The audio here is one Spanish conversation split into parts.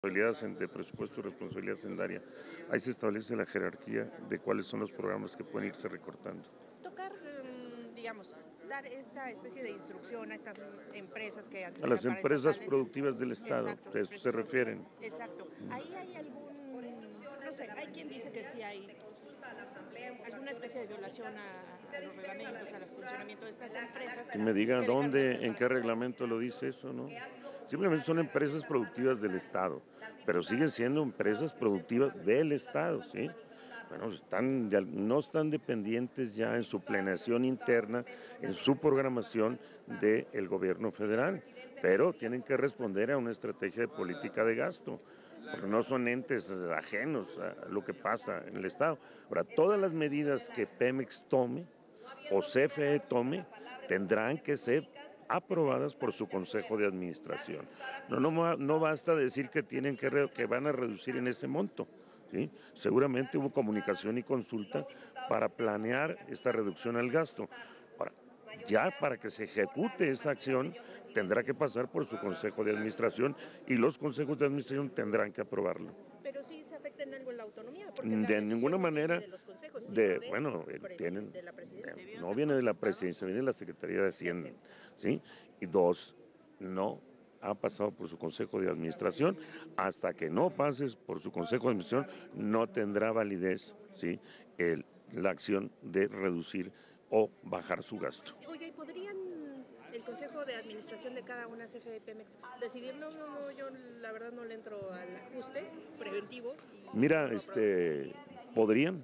responsabilidades de presupuesto y responsabilidad hacendaria. Ahí se establece la jerarquía de cuáles son los programas que pueden irse recortando. Tocar, digamos, dar esta especie de instrucción a estas empresas que antes A las eran empresas paraestatales. productivas del Estado, Exacto, de eso se refieren. exacto. Ahí hay no sé, hay quien dice que sí hay alguna especie de violación a los reglamentos, al funcionamiento de estas empresas. Que me diga que dejaron de dónde, ser en qué reglamento lo dice eso, ¿no? Simplemente son empresas productivas del Estado, pero siguen siendo empresas productivas del Estado, ¿sí? Bueno, no están dependientes ya en su planeación interna, en su programación del gobierno federal, pero tienen que responder a una estrategia de política de gasto, porque no son entes ajenos a lo que pasa en el Estado. Ahora, todas las medidas que Pemex tome o CFE tome tendrán que ser aprobadas por su Consejo de Administración. No basta decir que que van a reducir en ese monto. ¿Sí? Seguramente hubo comunicación y consulta para planear esta reducción al gasto. Ahora, ya para que se ejecute esa acción tendrá que pasar por su Consejo de Administración y los consejos de administración tendrán que aprobarlo. Pero sí se afecta en algo en la autonomía, porque la De ninguna decisión no manera, viene de los consejos, sino de la presidencia. no viene de la presidencia, viene de la Secretaría de Hacienda, ¿sí? Y dos, no ha pasado por su Consejo de Administración, hasta que no pases por su Consejo de Administración no tendrá validez, ¿sí? La acción de reducir o bajar su gasto. Oiga, ¿y podrían el Consejo de Administración de cada una, CFE, Pemex, decidir, no, yo la verdad no le entro al ajuste preventivo? Mira, podrían,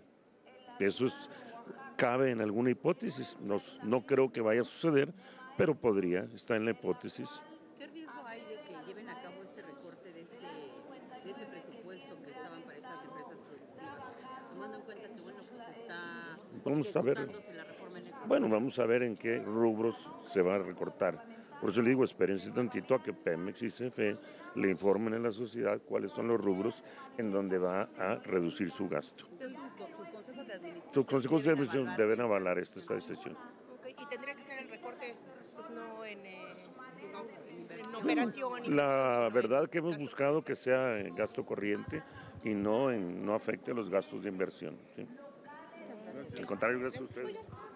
cabe en alguna hipótesis, no creo que vaya a suceder, pero podría, está en la hipótesis. ¿Qué riesgo hay de que lleven a cabo este recorte de este presupuesto que estaban para estas empresas productivas? Tomando en cuenta que, bueno, pues está ejecutándose la reforma eléctrica. Bueno, vamos a ver en qué rubros se va a recortar. Por eso le digo, espérense tantito a que Pemex y CFE le informen a la sociedad cuáles son los rubros en donde va a reducir su gasto. Entonces, sus consejos de administración, sus consejos de administración deben avalar esta decisión. Okay. Y tendría que ser el recorte, pues no en operación. La verdad que hemos buscado que sea en gasto corriente y no afecte los gastos de inversión. ¿Sí? Al contrario, gracias a ustedes.